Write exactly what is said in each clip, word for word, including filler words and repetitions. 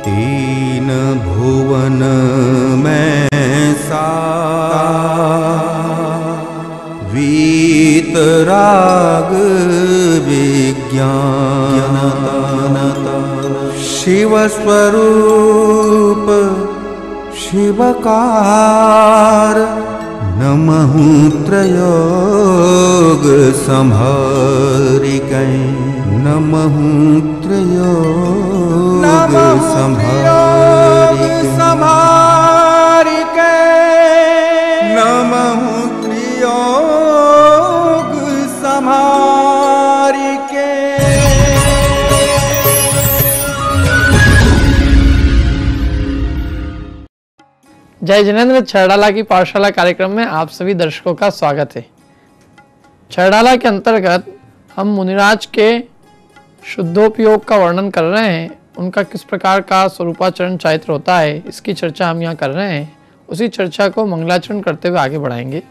तीन भुवन में वीतराग विज्ञान शिव स्वरूप शिवकार नमः त्रयोग संहारिकै नमः त्रयोग संहारिकै नमः त्रयोग संहारिकै। जय जिनेंद्र। छरडाला की पाठशाला कार्यक्रम में आप सभी दर्शकों का स्वागत है। छरडाला के अंतर्गत हम मुनिराज के शुद्धोपयोग का वर्णन कर रहे हैं। उनका किस प्रकार का स्वरूपाचरण चरित्र होता है, इसकी चर्चा हम यहाँ कर रहे हैं। उसी चर्चा को मंगलाचरण करते हुए आगे बढ़ाएंगे।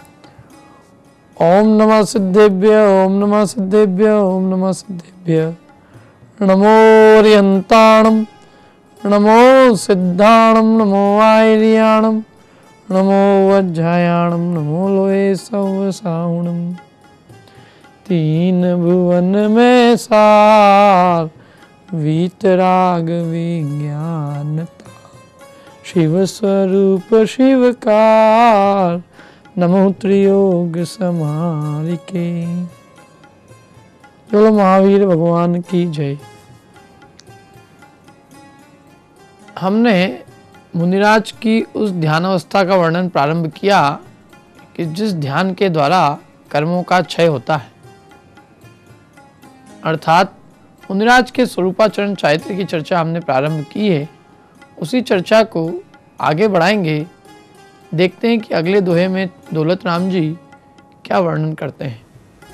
ओम नमः सिद्धेभ्य, ओम नमः सिद्धेभ्य, ओम नमः सिद्धेभ्य। नमो रियंताणम, नमो सिद्धाणम, नमो आयर्याणम, नमो वज्रायाणम, नमो लोहे सवसाहुणम। तीन भुवन में सार वीतराग विज्ञानता शिव स्वरूप शिवकार नमो त्रियोग समारिके। बोलो महावीर भगवान की जय। हमने मुनिराज की उस ध्यान अवस्था का वर्णन प्रारंभ किया कि जिस ध्यान के द्वारा कर्मों का क्षय होता है, अर्थात मुनिराज के स्वरूपाचरण चरित्र की चर्चा हमने प्रारंभ की है। उसी चर्चा को आगे बढ़ाएंगे। देखते हैं कि अगले दोहे में दौलत राम जी क्या वर्णन करते हैं।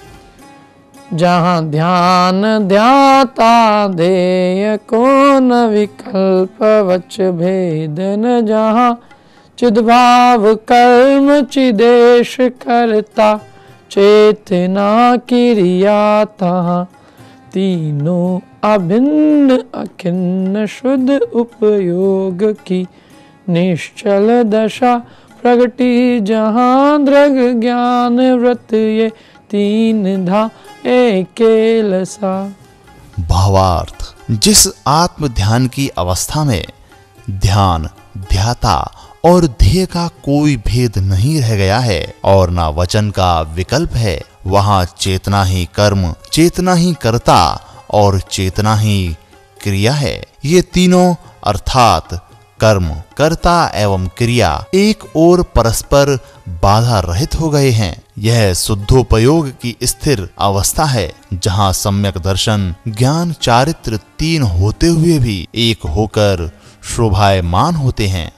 जहाँ ध्यान ध्याता देय को न विकल्प वच भेद न जहाँ चिद्भाव कर्म चिदेश करता चेतना क्रिया तहाँ तीनों अभिन्न अखिन्न शुद्ध उपयोग की निश्चल दशा प्रगति जहाँ दृग ज्ञान व्रत ये तीन धा एकेलसा। भावार्थ, जिस आत्म ध्यान की अवस्था में ध्यान ध्याता और ध्येय का कोई भेद नहीं रह गया है और ना वचन का विकल्प है, वहाँ चेतना ही कर्म, चेतना ही कर्ता और चेतना ही क्रिया है। ये तीनों अर्थात कर्म, कर्ता एवं क्रिया एक और परस्पर बाधा रहित हो गए हैं। यह शुद्धोपयोग की स्थिर अवस्था है जहाँ सम्यक दर्शन, ज्ञान, चारित्र तीन होते हुए भी एक होकर शोभायमान होते हैं।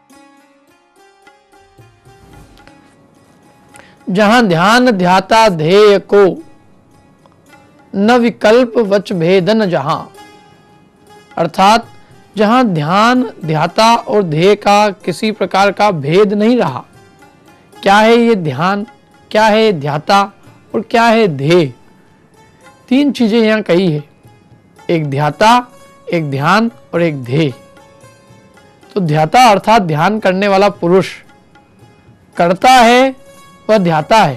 जहाँ ध्यान ध्याता ध्येय को न विकल्प वच भेदन जहाँ, अर्थात जहाँ ध्यान ध्याता और ध्येय का किसी प्रकार का भेद नहीं रहा। क्या है ये ध्यान, क्या है ध्याता और क्या है ध्येय? तीन चीजें यहाँ कही है, एक ध्याता, एक ध्यान और एक ध्येय। तो ध्याता अर्थात ध्यान करने वाला पुरुष, करता है वह ध्याता है,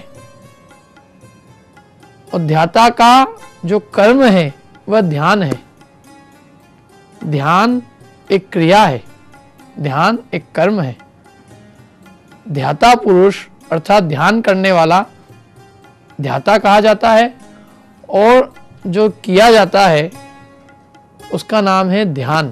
और ध्याता का जो कर्म है वह ध्यान है। ध्यान एक क्रिया है, ध्यान एक कर्म है। ध्याता पुरुष अर्थात ध्यान करने वाला ध्याता कहा जाता है, और जो किया जाता है उसका नाम है ध्यान।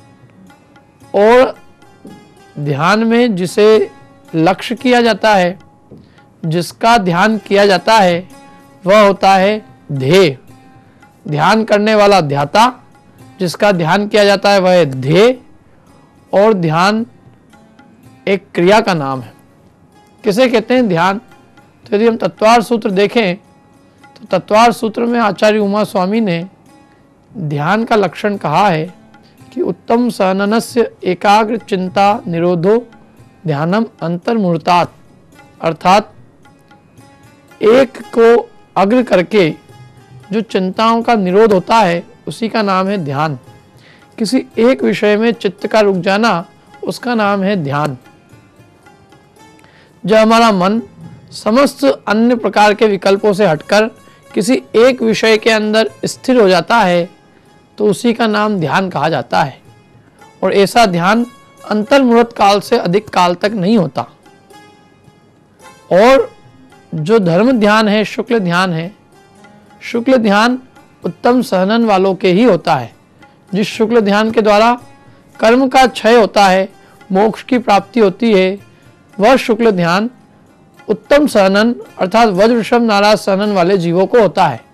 और ध्यान में जिसे लक्ष्य किया जाता है, जिसका ध्यान किया जाता है, वह होता है ध्येय। ध्यान करने वाला ध्याता, जिसका ध्यान किया जाता है वह है ध्येय। और ध्यान एक क्रिया का नाम है। किसे कहते हैं ध्यान? तो यदि हम तत्वार सूत्र देखें तो तत्वार सूत्र में आचार्य उमा स्वामी ने ध्यान का लक्षण कहा है कि उत्तम सहननस्य एकाग्र चिंता निरोधो ध्यानम अंतर्मुहूर्तात्, अर्थात एक को अग्र करके जो चिंताओं का निरोध होता है उसी का नाम है ध्यान। किसी एक विषय में चित्त का रुक जाना, उसका नाम है ध्यान। जब हमारा मन समस्त अन्य प्रकार के विकल्पों से हटकर किसी एक विषय के अंदर स्थिर हो जाता है तो उसी का नाम ध्यान कहा जाता है। और ऐसा ध्यान अंतर्मुहूर्त काल से अधिक काल तक नहीं होता। और जो धर्म ध्यान है, शुक्ल ध्यान है, शुक्ल ध्यान उत्तम सहनन वालों के ही होता है। जिस शुक्ल ध्यान के द्वारा कर्म का क्षय होता है, मोक्ष की प्राप्ति होती है, वह शुक्ल ध्यान उत्तम सहनन अर्थात वज्र वृषभ नाराज सहनन वाले जीवों को होता है।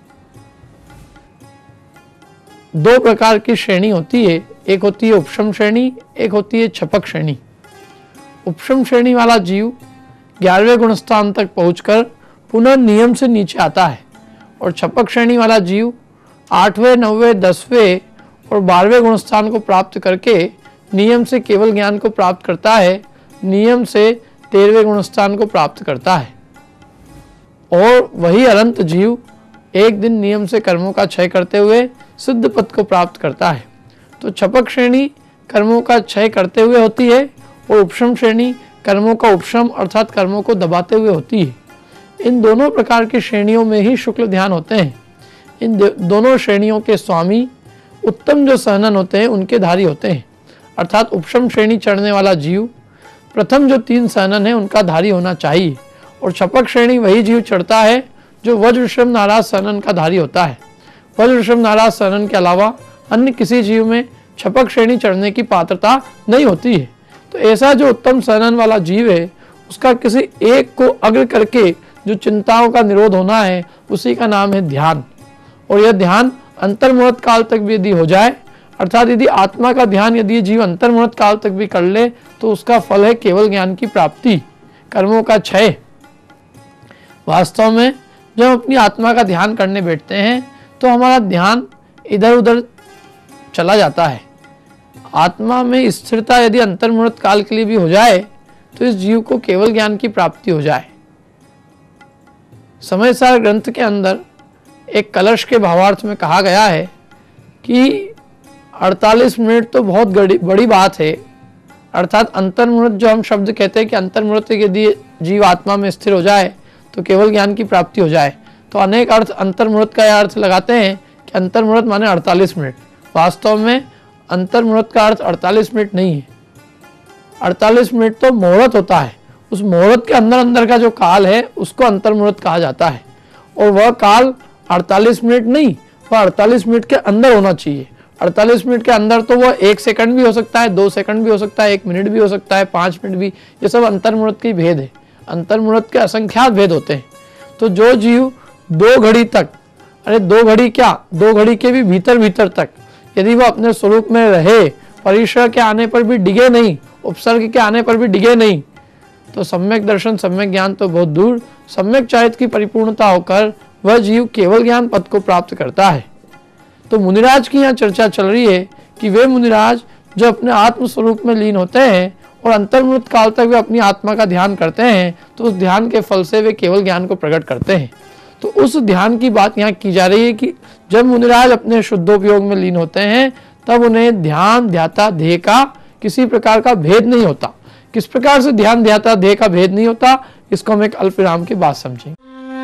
दो प्रकार की श्रेणी होती है, एक होती है उपशम श्रेणी, एक होती है छपक श्रेणी। उपशम श्रेणी वाला जीव ग्यारहवें गुणस्थान तक पहुंचकर पुनः नियम से नीचे आता है, और छपक श्रेणी वाला जीव आठवें, नौवें, दसवें और बारहवें गुणस्थान को प्राप्त करके नियम से केवल ज्ञान को प्राप्त करता है, नियम से तेरहवें गुणस्थान को प्राप्त करता है। और वही अनंत जीव एक दिन नियम से कर्मों का क्षय करते हुए सिद्ध पद को प्राप्त करता है। तो छपक श्रेणी कर्मों का क्षय करते हुए होती है और उपशम श्रेणी कर्मों का उपशम अर्थात कर्मों को दबाते हुए होती है। इन दोनों प्रकार की श्रेणियों में ही शुक्ल ध्यान होते हैं। इन दोनों श्रेणियों के स्वामी उत्तम जो सहनन होते हैं उनके धारी होते हैं। अर्थात उपशम श्रेणी चढ़ने वाला जीव प्रथम जो तीन सहनन है उनका धारी होना चाहिए, और छपक श्रेणी वही जीव चढ़ता है जो वज्र वृषभ नाराज सहनन का धारी होता है। वज्र वृषभ नाराज सहनन के अलावा अन्य किसी जीव में छपक श्रेणी चढ़ने की पात्रता नहीं होती है। तो ऐसा जो उत्तम सहनन वाला जीव है उसका किसी एक को अग्र करके जो चिंताओं का निरोध होना है उसी का नाम है ध्यान। और यह ध्यान अंतर्मुहूर्त काल तक भी यदि हो जाए, अर्थात यदि आत्मा का ध्यान यदि जीव अंतर्मुहूर्त काल तक भी कर ले तो उसका फल है केवल ज्ञान की प्राप्ति, कर्मों का क्षय। वास्तव में जब हम अपनी आत्मा का ध्यान करने बैठते हैं तो हमारा ध्यान इधर उधर चला जाता है। आत्मा में स्थिरता यदि अंतर्मुहूर्त काल के लिए भी हो जाए तो इस जीव को केवल ज्ञान की प्राप्ति हो जाए। समय सार ग्रंथ के अंदर एक कलश के भावार्थ में कहा गया है कि अड़तालीस मिनट तो बहुत बड़ी बात है। अर्थात अंतर्मुहूर्त जो हम शब्द कहते हैं कि अंतर्मुहूर्त यदि जीव आत्मा में स्थिर हो जाए तो केवल ज्ञान की प्राप्ति हो जाए, तो अनेक अर्थ अंतर्मुहूर्त का यह अर्थ लगाते हैं कि अंतर्मुहूर्त माने अड़तालीस मिनट। वास्तव में अंतर्मुहूर्त का अर्थ अड़तालीस मिनट नहीं है। अड़तालीस मिनट तो मुहूर्त होता है, उस मुहूर्त के अंदर अंदर का जो काल है उसको अंतर्मुहूर्त कहा जाता है। और वह काल अड़तालीस मिनट नहीं, वह अड़तालीस मिनट के अंदर होना चाहिए। अड़तालीस मिनट के अंदर तो वह एक सेकंड भी हो सकता है, दो सेकंड भी हो सकता है, एक मिनट भी हो सकता है, पाँच मिनट भी। ये सब अंतर्मुहूर्त के भेद है। अंतर्मुहूर्त के असंख्यात भेद होते हैं। तो जो जीव दो घड़ी तक, अरे दो घड़ी क्या, दो घड़ी के भी भीतर भीतर तक यदि वह अपने स्वरूप में रहे, परिसर के आने पर भी डिगे नहीं, उपसर्ग के आने पर भी डिगे नहीं, तो सम्यक दर्शन सम्यक ज्ञान तो बहुत दूर, सम्यक चारित्र की परिपूर्णता होकर वह जीव केवल ज्ञान पद को प्राप्त करता है। तो मुनिराज की यहाँ चर्चा चल रही है कि वे मुनिराज जो अपने आत्म स्वरूप में लीन होते हैं और अंतर्मुहूर्त काल तक वे अपनी आत्मा का ध्यान करते हैं, तो उस ध्यान के फल से वे केवल ज्ञान को प्रकट करते हैं। तो उस ध्यान की बात यहाँ की जा रही है कि जब मुनिराज अपने शुद्धोपयोग में लीन होते हैं तब उन्हें ध्यान ध्याता ध्येय का किसी प्रकार का भेद नहीं होता। किस प्रकार से ध्यान ध्याता ध्येय का भेद नहीं होता, इसको हम एक अल्प विराम के बाद समझेंगे।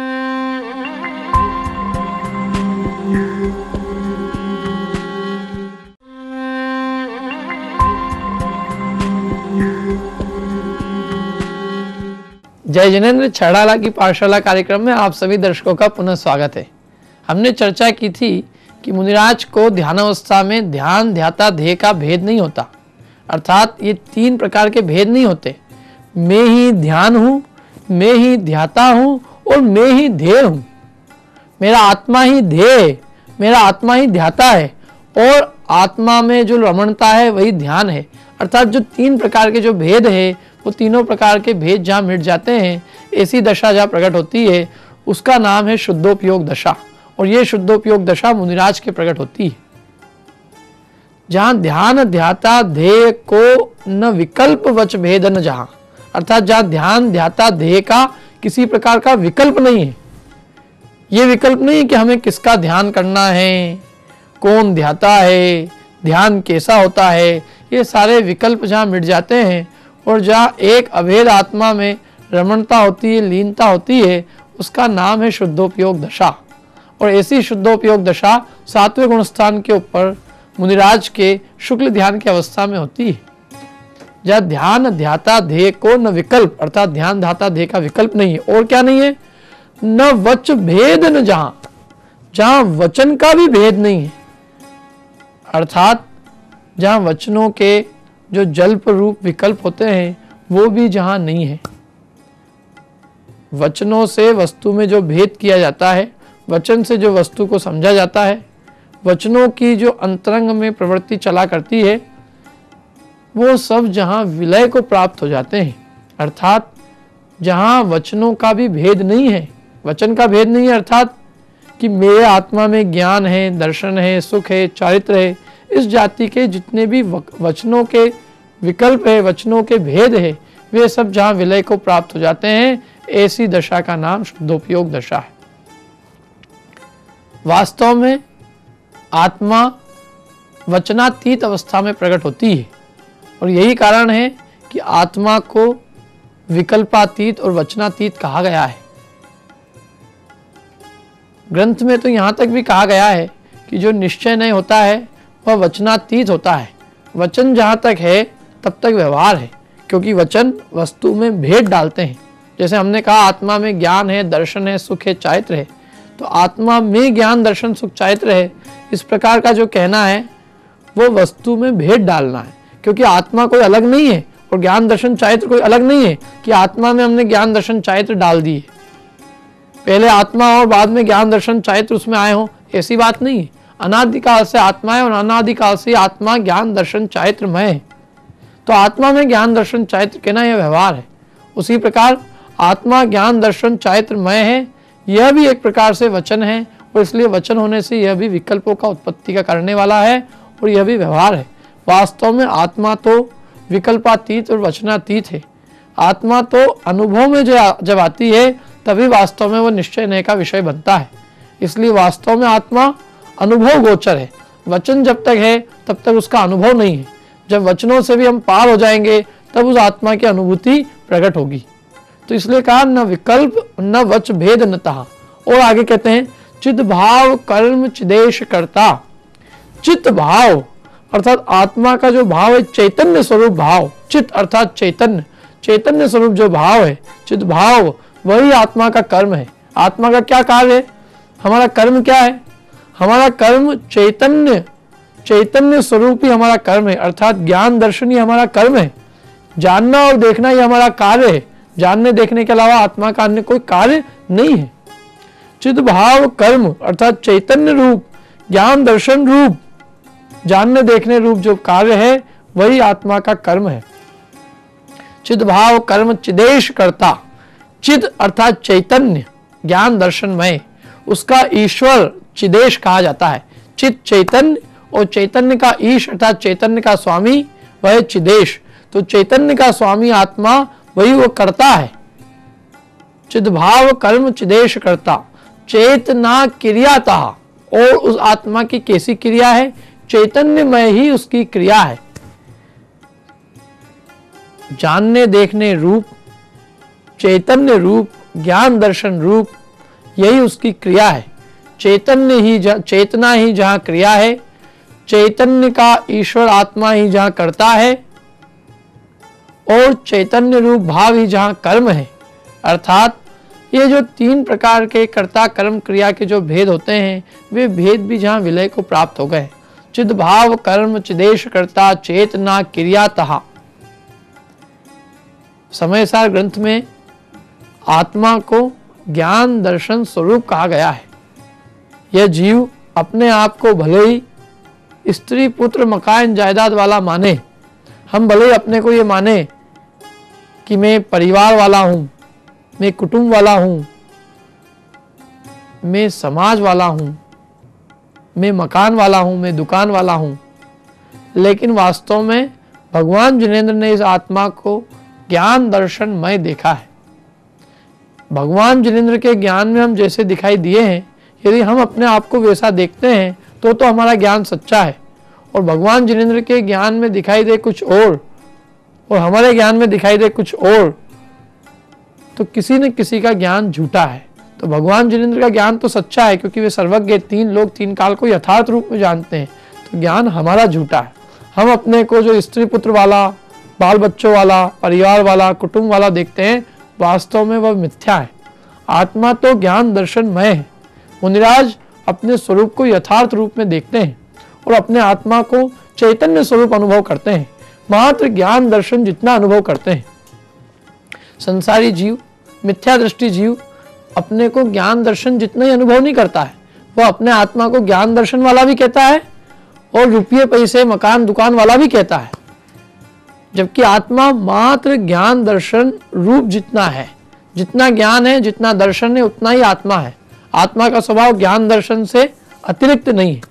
जय जिनेंद्र छड़ाला की पाठशाला कार्यक्रम में आप सभी दर्शकों का पुनः स्वागत है। हमने चर्चा की थी कि मुनिराज को ध्यानावस्था में ध्यान ध्याता ध्येय का भेद नहीं होता, अर्थात ये तीन प्रकार के भेद नहीं होते। मैं ही ध्यान हूँ, मैं ही ध्याता हूँ और मैं ही ध्येय हूँ। मेरा आत्मा ही ध्येय, मेरा आत्मा ही ध्याता है और आत्मा में जो रमणता है वही ध्यान है। अर्थात जो तीन प्रकार के जो भेद है वो तीनों प्रकार के भेद जहाँ मिट जाते हैं, ऐसी दशा जहाँ प्रकट होती है उसका नाम है शुद्धोपयोग दशा। और ये शुद्धोपयोग दशा मुनिराज के प्रकट होती है, जहाँ ध्यान ध्याता ध्येय को न विकल्प वच भेद न जहाँ, अर्थात जहाँ ध्यान ध्याता ध्येय का किसी प्रकार का विकल्प नहीं है। ये विकल्प नहीं कि हमें किसका ध्यान करना है, कौन ध्याता है, ध्यान कैसा होता है, ये सारे विकल्प जहाँ मिट जाते हैं और जहाँ एक अभेद आत्मा में रमणता होती है, लीनता होती है, उसका नाम है शुद्धोपयोग दशा। और ऐसी शुद्धोपयोग दशा सातवें गुण स्थान के ऊपर मुनिराज के शुक्ल ध्यान की अवस्था में होती है, जहाँ ध्यान ध्याता ध्येय को न विकल्प, अर्थात ध्यान ध्याता ध्येय का विकल्प नहीं है। और क्या नहीं है? न वच भेद न जहां, जहां वचन का भी भेद नहीं है, अर्थात जहां वचनों के जो जल्प रूप विकल्प होते हैं वो भी जहां नहीं है। वचनों से वस्तु में जो भेद किया जाता है, वचन से जो वस्तु को समझा जाता है, वचनों की जो अंतरंग में प्रवृत्ति चला करती है, वो सब जहां विलय को प्राप्त हो जाते हैं, अर्थात जहां वचनों का भी भेद नहीं है, वचन का भेद नहीं है, अर्थात कि मेरे आत्मा में ज्ञान है, दर्शन है, सुख है, चारित्र है, इस जाति के जितने भी वचनों के विकल्प है, वचनों के भेद है, वे सब जहां विलय को प्राप्त हो जाते हैं, ऐसी दशा का नाम शुद्धोपयोग दशा है। वास्तव में आत्मा वचनातीत अवस्था में प्रकट होती है और यही कारण है कि आत्मा को विकल्पातीत और वचनातीत कहा गया है। ग्रंथ में तो यहाँ तक भी कहा गया है कि जो निश्चय नहीं होता है वह वचनातीत होता है। वचन जहाँ तक है तब तक व्यवहार है, क्योंकि वचन वस्तु में भेद डालते हैं। जैसे हमने कहा आत्मा में ज्ञान है, दर्शन है, सुख है, चारित्र है, तो आत्मा में ज्ञान, दर्शन, सुख, चारित्र है, इस प्रकार का जो कहना है वो वस्तु में भेद डालना है, क्योंकि आत्मा कोई अलग नहीं है और ज्ञान, दर्शन, चारित्र कोई अलग नहीं है कि आत्मा में हमने ज्ञान, दर्शन, चारित्र डाल दिए, पहले आत्मा और बाद में ज्ञान, दर्शन, चारित्र उसमें आए हो, ऐसी बात नहीं है। अनादिकाल से आत्मा है और अनादिकाल से आत्मा ज्ञान, दर्शन, चारित्रमय है, तो आत्मा में ज्ञान, दर्शन, चारित्र कहना यह व्यवहार है। उसी प्रकार आत्मा ज्ञान, दर्शन, चारित्रमय है, यह भी एक प्रकार से वचन है और इसलिए वचन होने से यह भी विकल्पों का उत्पत्ति का करने वाला है और यह भी व्यवहार है। वास्तव में आत्मा तो विकल्पातीत और वचनातीत है। आत्मा तो अनुभव में जो जब आती है तभी वास्तव में वो निश्चय नय का विषय बनता है। इसलिए वास्तव में आत्मा अनुभव गोचर है। वचन जब तक है तब तक उसका अनुभव नहीं है। जब वचनों से भी हम पार हो जाएंगे तब उस आत्मा की अनुभूति प्रकट होगी। तो इसलिए कहा न विकल्प न वच भेद न तहा। और आगे कहते हैं चिद भाव कर्म चिदेश करता। चित भाव अर्थात आत्मा का जो भाव है, चैतन्य स्वरूप भाव, चित अर्थात चैतन्य, चैतन्य स्वरूप जो भाव है, चित भाव, वही आत्मा का कर्म है। आत्मा का क्या कार्य है? हमारा कर्म क्या है? हमारा कर्म चैतन्य, चैतन्य स्वरूप ही हमारा कर्म है, अर्थात ज्ञान दर्शन ही हमारा कर्म है। जानना और देखना ही हमारा कार्य है। जानने देखने के अलावा आत्मा का अन्य कोई कार्य नहीं है। चिद भाव कर्म अर्थात चैतन्य रूप, ज्ञान दर्शन रूप, जानने देखने रूप जो कार्य है वही आत्मा का कर्म है। चिद भाव कर्म चिदेश करता। चिद अर्थात चैतन्य, ज्ञान दर्शनमय, उसका ईश्वर चिदेश कहा जाता है। चित चैतन्य और चैतन्य का ईश अर्थात चैतन्य का स्वामी वह चिदेश। तो चैतन्य का स्वामी आत्मा वही वो करता है। चिद भाव कर्म चिदेश करता। चेतना क्रियाता, और उस आत्मा की कैसी क्रिया है? चैतन्यमय ही उसकी क्रिया है। जानने देखने रूप, चैतन्य रूप, ज्ञान दर्शन रूप, यही उसकी क्रिया है। चैतन्य ही चेतना ही जहां क्रिया है, चैतन्य का ईश्वर आत्मा ही जहां करता है और चैतन्य रूप भाव ही जहां कर्म है, अर्थात ये जो तीन प्रकार के कर्ता कर्म क्रिया के जो भेद होते हैं वे भेद भी जहां विलय को प्राप्त हो गए। चिद भाव कर्म चिदेश कर्ता चेतना क्रियातः। समयसार ग्रंथ में आत्मा को ज्ञान दर्शन स्वरूप कहा गया है। यह जीव अपने आप को भले ही स्त्री पुत्र मकान जायदाद वाला माने, हम भले ही अपने को ये माने कि मैं परिवार वाला हूं, मैं कुटुंब वाला हूं, मैं समाज वाला हूं, मैं मकान वाला हूं, मैं दुकान वाला हूं, लेकिन वास्तव में भगवान जिनेंद्र ने इस आत्मा को ज्ञान दर्शनमय देखा है। भगवान जिनेंद्र के ज्ञान में हम जैसे दिखाई दिए हैं, यदि हम अपने आप को वैसा देखते हैं तो तो हमारा ज्ञान सच्चा है। और भगवान जिनेंद्र के ज्ञान में दिखाई दे कुछ और और हमारे ज्ञान में दिखाई दे कुछ और, तो किसी न किसी का ज्ञान झूठा है। तो भगवान जिनेंद्र का ज्ञान तो सच्चा है क्योंकि वे सर्वज्ञ, तीन लोग तीन काल को यथार्थ रूप में जानते हैं। तो ज्ञान हमारा झूठा है। हम अपने को जो स्त्री पुत्र वाला, बाल बच्चों वाला, परिवार वाला, कुटुंब वाला देखते हैं, वास्तव में वह मिथ्या है। आत्मा तो ज्ञान दर्शनमय है। मुनिराज अपने स्वरूप को यथार्थ रूप में देखते हैं और अपने आत्मा को चैतन्य स्वरूप अनुभव करते हैं, मात्र ज्ञान दर्शन जितना अनुभव करते हैं। संसारी जीव, मिथ्या दृष्टि जीव अपने को ज्ञान दर्शन जितना ही अनुभव नहीं करता है, वह अपने आत्मा को ज्ञान दर्शन वाला भी कहता है और रुपये पैसे मकान दुकान वाला भी कहता है, जबकि आत्मा मात्र ज्ञान दर्शन रूप जितना है। जितना ज्ञान है, जितना दर्शन है, उतना ही आत्मा है। आत्मा का स्वभाव ज्ञान दर्शन से अतिरिक्त नहीं है।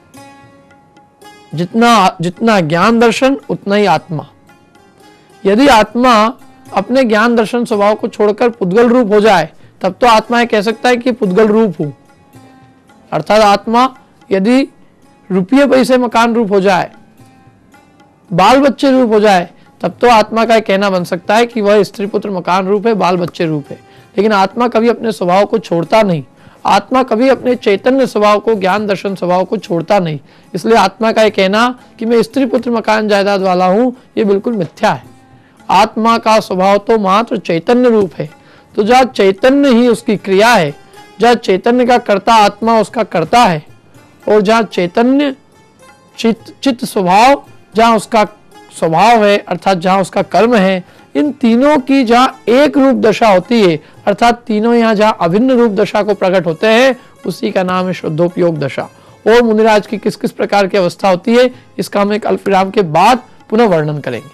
जितना जितना ज्ञान दर्शन उतना ही आत्मा। यदि आत्मा अपने ज्ञान दर्शन स्वभाव को छोड़कर पुद्गल रूप हो जाए, तब तो आत्मा ये कह सकता है कि पुद्गल रूप हूं। अर्थात आत्मा यदि रुपये पैसे मकान रूप हो जाए, बाल बच्चे रूप हो जाए, तब तो आत्मा का कहना बन सकता है कि वह स्त्री पुत्र मकान रूप है, बाल बच्चे रूप है। लेकिन आत्मा कभी अपने स्वभाव को छोड़ता नहीं। आत्मा कभी अपने चैतन्य स्वभाव को, ज्ञान दर्शन स्वभाव को छोड़ता नहीं। इसलिए आत्मा का कहना कि मैं स्त्री पुत्र मकान जायदाद वाला हूं, ये बिल्कुल मिथ्या है। आत्मा का स्वभाव तो मात्र चैतन्य रूप है। तो जहाँ चैतन्य ही उसकी क्रिया है, जहाँ चैतन्य का कर्ता आत्मा उसका कर्ता है, और जहाँ चैतन्य चित्त चित्त स्वभाव जहाँ उसका स्वभाव है, अर्थात जहाँ उसका कर्म है, इन तीनों की जहाँ एक रूप दशा होती है, अर्थात तीनों यहाँ जहाँ अभिन्न रूप दशा को प्रकट होते हैं, उसी का नाम है शुद्धोपयोग दशा। और मुनिराज की किस किस प्रकार की अवस्था होती है, इसका हम एक अल्प विराम के बाद पुनः वर्णन करेंगे।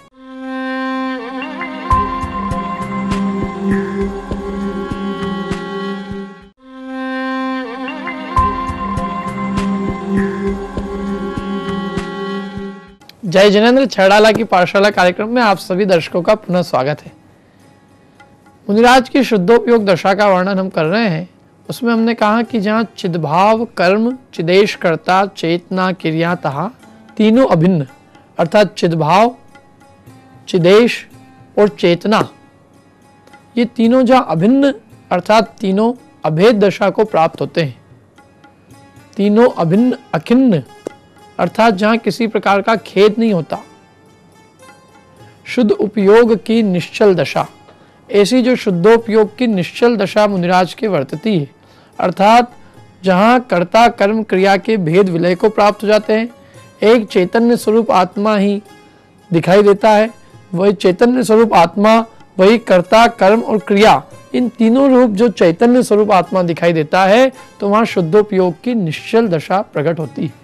जय जिनेंद्र छड़ाला की पाठशाला कार्यक्रम में आप सभी दर्शकों का पुनः स्वागत है। मुनिराज की शुद्धोपयोग दशा का वर्णन हम कर रहे हैं। उसमें हमने कहा कि जहाँ चिद्भाव, कर्म, चिदेश कर्ता, चेतना, क्रिया, तहा तीनों अभिन्न, अर्थात चिद्भाव, चिदेश और चेतना, ये तीनों जहाँ अभिन्न अर्थात तीनों अभेद दशा को प्राप्त होते हैं। तीनों अभिन्न अखिन्न अर्थात जहां किसी प्रकार का खेद नहीं होता। शुद्ध उपयोग की निश्चल दशा, ऐसी जो शुद्धोपयोग की निश्चल दशा मुनिराज के वर्तती है, अर्थात जहां कर्ता कर्म क्रिया के भेद विलय को प्राप्त हो जाते हैं। एक चैतन्य स्वरूप आत्मा ही दिखाई देता है। वही चैतन्य स्वरूप आत्मा, वही कर्ता कर्म और क्रिया, इन तीनों रूप जो चैतन्य स्वरूप आत्मा दिखाई देता है, तो वहां शुद्धोपयोग की निश्चल दशा प्रकट होती है।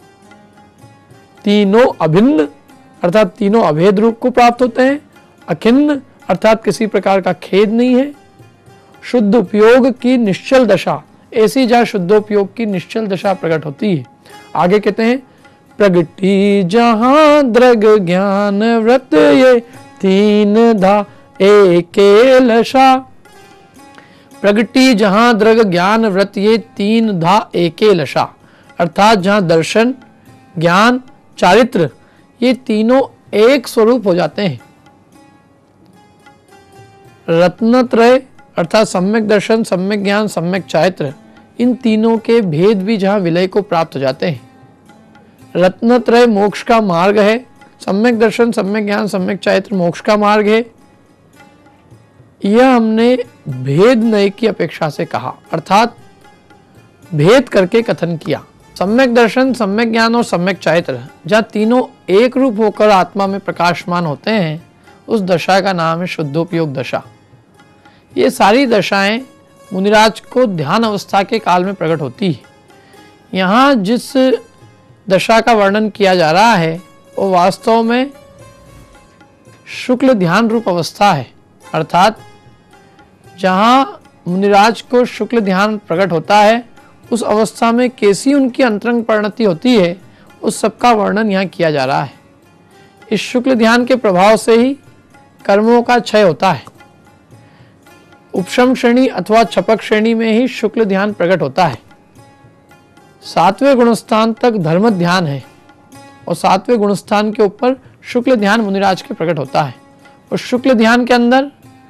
तीनों अभिन्न अर्थात तीनों अभेद रूप को प्राप्त होते हैं। अखिन्न अर्थात किसी प्रकार का खेद नहीं है। शुद्ध उपयोग की निश्चल दशा, ऐसी जहाँ शुद्धोपयोग की निश्चल दशा प्रकट होती है। आगे कहते हैं, प्रगटी जहाँ द्रग ज्ञान व्रत ये तीन धा एके लशा। प्रगटी जहाँ द्रग ज्ञान व्रत ये तीन धा एके लशा, अर्थात जहाँ दर्शन, ज्ञान, चारित्र, ये तीनों एक स्वरूप हो जाते हैं। रत्नत्रय अर्थात सम्यक दर्शन, सम्यक ज्ञान, सम्यक चारित्र, इन तीनों के भेद भी जहां विलय को प्राप्त हो जाते हैं। रत्नत्रय मोक्ष का मार्ग है, सम्यक दर्शन, सम्यक ज्ञान, सम्यक चारित्र मोक्ष का मार्ग है। यह हमने भेद नय की अपेक्षा से कहा, अर्थात भेद करके कथन किया। सम्यक दर्शन, सम्यक ज्ञान और सम्यक चारित्र, जहाँ तीनों एक रूप होकर आत्मा में प्रकाशमान होते हैं, उस दशा का नाम है शुद्धोपयोग दशा। ये सारी दशाएं मुनिराज को ध्यान अवस्था के काल में प्रकट होती है। यहाँ जिस दशा का वर्णन किया जा रहा है, वो वास्तव में शुक्ल ध्यान रूप अवस्था है, अर्थात जहाँ मुनिराज को शुक्ल ध्यान प्रकट होता है, उस अवस्था में कैसी उनकी अंतरंग परिणति होती है, उस सब का वर्णन यहाँ किया जा रहा है। इस शुक्ल ध्यान के प्रभाव से ही कर्मों का क्षय होता है। उपशम श्रेणी अथवा छपक श्रेणी में ही शुक्ल ध्यान प्रकट होता है। सातवें गुणस्थान तक धर्म ध्यान है और सातवें गुणस्थान के ऊपर शुक्ल ध्यान मुनिराज के प्रकट होता है। और शुक्ल ध्यान के अंदर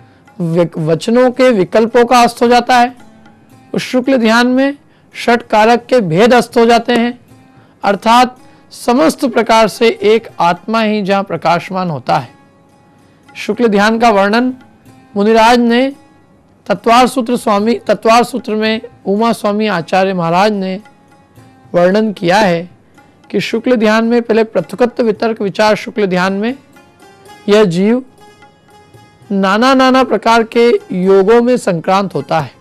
वचनों के विकल्पों का अस्त हो जाता है। उस शुक्ल ध्यान में षट कारक के भेद अस्त हो जाते हैं, अर्थात समस्त प्रकार से एक आत्मा ही जहां प्रकाशमान होता है। शुक्ल ध्यान का वर्णन मुनिराज ने तत्वार सूत्र स्वामी तत्वार सूत्र में उमा स्वामी आचार्य महाराज ने वर्णन किया है कि शुक्ल ध्यान में पहले पृथकत्व वितर्क विचार शुक्ल ध्यान में यह जीव नाना नाना प्रकार के योगों में संक्रांत होता है।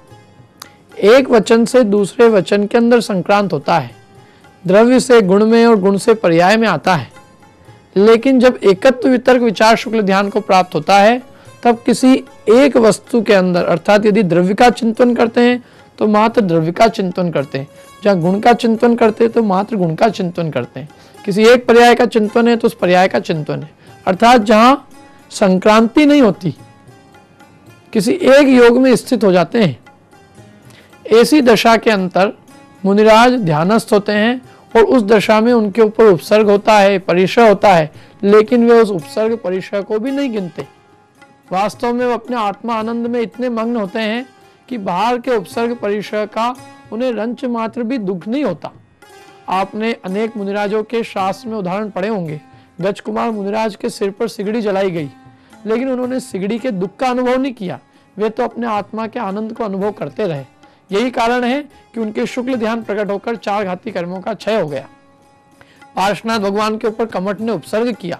एक वचन से दूसरे वचन के अंदर संक्रांत होता है, द्रव्य से गुण में और गुण से पर्याय में आता है। लेकिन जब एकत्व वितर्क विचार शुक्ल ध्यान को प्राप्त होता है तब किसी एक वस्तु के अंदर, अर्थात यदि द्रव्य का चिंतन करते हैं तो मात्र द्रव्य का चिंतन करते हैं, जहाँ गुण का चिंतन करते हैं तो मात्र गुण का चिंतन करते हैं, किसी एक पर्याय का चिंतन है तो उस पर्याय का चिंतन है, अर्थात जहाँ संक्रांति नहीं होती, किसी एक योग में स्थित हो जाते हैं। ऐसी दशा के अंतर मुनिराज ध्यानस्थ होते हैं और उस दशा में उनके ऊपर उपसर्ग होता है, परिचय होता है, लेकिन वे उस उपसर्ग परिचय को भी नहीं गिनते। वास्तव में वो अपने आत्मा आनंद में इतने मग्न होते हैं कि बाहर के उपसर्ग परिचय का उन्हें रंच मात्र भी दुख नहीं होता। आपने अनेक मुनिराजों के शास्त्र में उदाहरण पढ़े होंगे। गज कुमार मुनिराज के सिर पर सिगड़ी जलाई गई, लेकिन उन्होंने सिगड़ी के दुख का अनुभव नहीं किया, वे तो अपने आत्मा के आनंद को अनुभव करते रहे। यही कारण है कि उनके शुक्ल ध्यान प्रकट होकर चार घाती कर्मों का क्षय हो गया। पार्श्वनाथ भगवान के ऊपर कमठ ने उपसर्ग किया,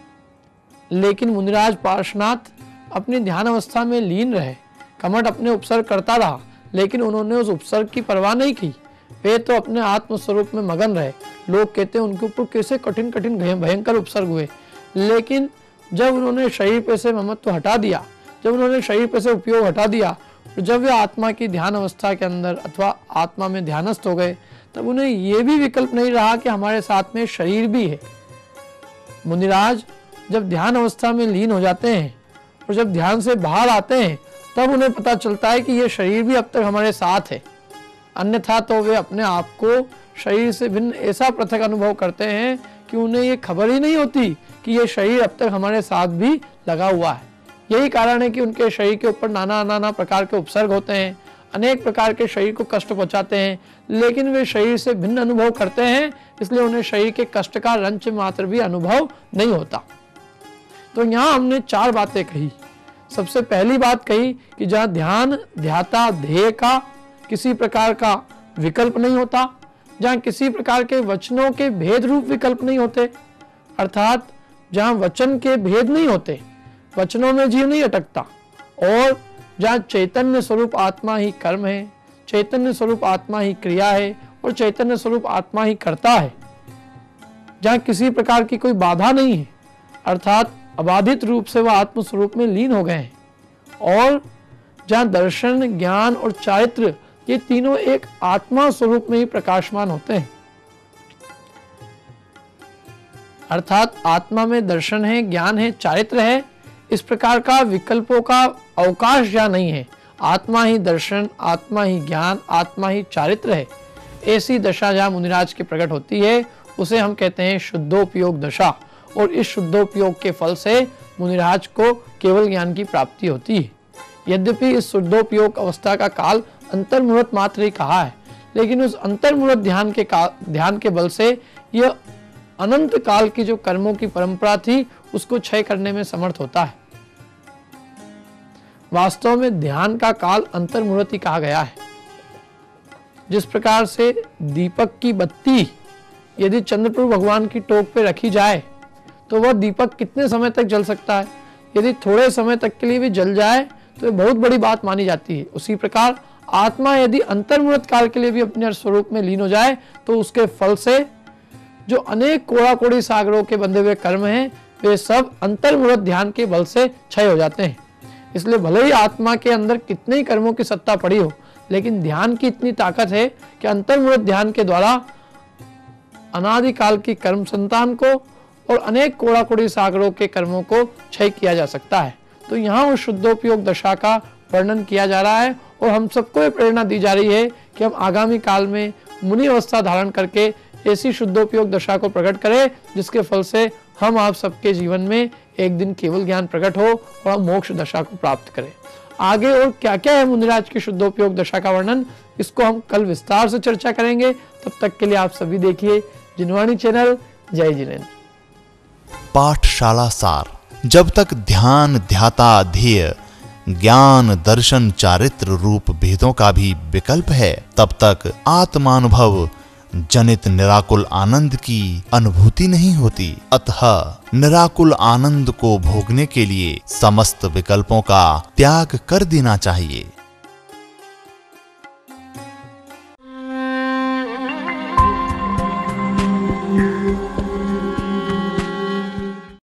लेकिन मुनिराज पार्श्वनाथ अपनी ध्यान अवस्था में लीन रहे। कमठ अपने उपसर्ग करता रहा, लेकिन उन्होंने उस उपसर्ग की परवाह नहीं की, वे तो अपने आत्म स्वरूप में मगन रहे। लोग कहते हैं उनके ऊपर कैसे कठिन कठिन भयंकर उपसर्ग हुए, लेकिन जब उन्होंने शरीर पे से ममत्व हटा दिया, जब उन्होंने शरीर पे से उपयोग हटा दिया, जब वे आत्मा की ध्यान अवस्था के अंदर अथवा आत्मा में ध्यानस्थ हो गए, तब उन्हें यह भी विकल्प नहीं रहा कि हमारे साथ में शरीर भी है। मुनिराज जब ध्यान अवस्था में लीन हो जाते हैं और जब ध्यान से बाहर आते हैं तब उन्हें पता चलता है कि ये शरीर भी अब तक हमारे साथ है, अन्यथा तो वे अपने आप को शरीर से भिन्न ऐसा पृथक अनुभव करते हैं कि उन्हें ये खबर ही नहीं होती कि ये शरीर अब तक हमारे साथ भी लगा हुआ है। यही कारण है कि उनके शरीर के ऊपर नाना नाना प्रकार के उपसर्ग होते हैं, अनेक प्रकार के शरीर को कष्ट पहुंचाते हैं, लेकिन वे शरीर से भिन्न अनुभव करते हैं, इसलिए उन्हें शरीर के कष्ट का रंच मात्र भी अनुभव नहीं होता। तो यहाँ हमने चार बातें कही। सबसे पहली बात कही कि जहाँ ध्यान ध्याता ध्येय का किसी प्रकार का विकल्प नहीं होता, जहाँ किसी प्रकार के वचनों के भेद रूप विकल्प नहीं होते, अर्थात जहाँ वचन के भेद नहीं होते, वचनों में जीव नहीं अटकता, और जहाँ चैतन्य स्वरूप आत्मा ही कर्म है, चैतन्य स्वरूप आत्मा ही क्रिया है और चैतन्य स्वरूप आत्मा ही करता है, जहाँ किसी प्रकार की कोई बाधा नहीं है, अर्थात अबाधित रूप से वह आत्म स्वरूप में लीन हो गए हैं, और जहाँ दर्शन, ज्ञान और चारित्र ये तीनों एक आत्मा स्वरूप में ही प्रकाशमान होते हैं। अर्थात आत्मा में दर्शन है, ज्ञान है, चारित्र है, इस प्रकार का विकल्पों का अवकाश जहाँ नहीं है। आत्मा ही दर्शन, आत्मा ही ज्ञान, आत्मा ही चारित्र है। ऐसी दशा जहाँ मुनिराज की प्रकट होती है उसे हम कहते हैं शुद्धोपयोग दशा, और इस शुद्धोपयोग के फल से मुनिराज को केवल ज्ञान की प्राप्ति होती है। यद्यपि इस शुद्धोपयोग अवस्था का काल अंतर्मुहूर्त मात्र ही कहा है, लेकिन उस अंतर्मुहूर्त ध्यान के ध्यान के बल से यह अनंत काल की जो कर्मों की परंपरा थी उसको क्षय करने में समर्थ होता है। वास्तव में ध्यान का काल अंतर्मुहूर्त ही कहा गया है। जिस प्रकार से दीपक की बत्ती यदि चंद्रप्रभु भगवान की टोक पे रखी जाए तो वह दीपक कितने समय तक जल सकता है, यदि थोड़े समय तक के लिए भी जल जाए तो यह बहुत बड़ी बात मानी जाती है। उसी प्रकार आत्मा यदि अंतर्मुहूर्त काल के लिए भी अपने स्वरूप में लीन हो जाए तो उसके फल से जो अनेक कोड़ा कोड़ी सागरों के बंधे हुए कर्म हैं वे सब अंतर्मुहूर्त ध्यान के बल से क्षय हो जाते हैं। इसलिए भले ही आत्मा के अंदर कितने ही कर्मों की सत्ता पड़ी हो, लेकिन ध्यान की इतनी ताकत है कि अंतर्मुहूर्त ध्यान के द्वारा अनादिकाल की कर्म संतान को और अनेक कोड़ा कोड़ी सागरों के कर्मों को क्षय किया जा सकता है। तो यहाँ उस शुद्धोपयोग दशा का वर्णन किया जा रहा है और हम सबको ये प्रेरणा दी जा रही है कि हम आगामी काल में मुनि अवस्था धारण करके ऐसी शुद्धोपयोग दशा को प्रकट करे जिसके फल से हम आप सबके जीवन में एक दिन केवल ज्ञान प्रकट हो और हम मोक्ष दशा को प्राप्त करें। आगे और क्या क्या है मुनिराज की शुद्धोपयोग दशा का वर्णन, इसको हम कल विस्तार से चर्चा करेंगे। तब तक के लिए आप सभी देखिए जिनवाणी चैनल। जय जिनेन्द्र। पाठशाला सार। जब तक ध्यान, ध्याता, ध्येय, ज्ञान, दर्शन, चारित्र रूप भेदों का भी विकल्प है, तब तक आत्मानुभव जनित निराकुल आनंद की अनुभूति नहीं होती। अतः निराकुल आनंद को भोगने के लिए समस्त विकल्पों का त्याग कर देना चाहिए।